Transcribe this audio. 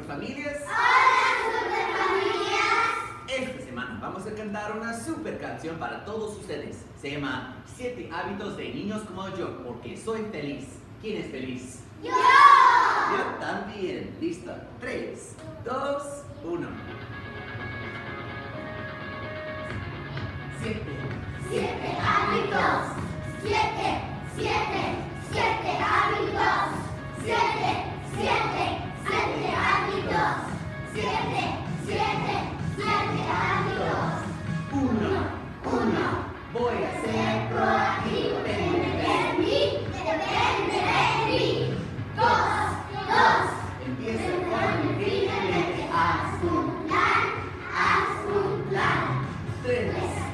Superfamilias. ¡Hola, Superfamilias! Esta semana vamos a cantar una super canción para todos ustedes. Se llama 7 hábitos de niños como yo, porque soy feliz. ¿Quién es feliz? ¡Yo! Yo también. Listo. 3, 2, 1. 7. 7 hábitos. 7 hábitos. 7 hábitos. 7 hábitos. 1. Voy a ser proactivo. Depende de mí. 2. Empieza con mi mente. Haz un plan. 3.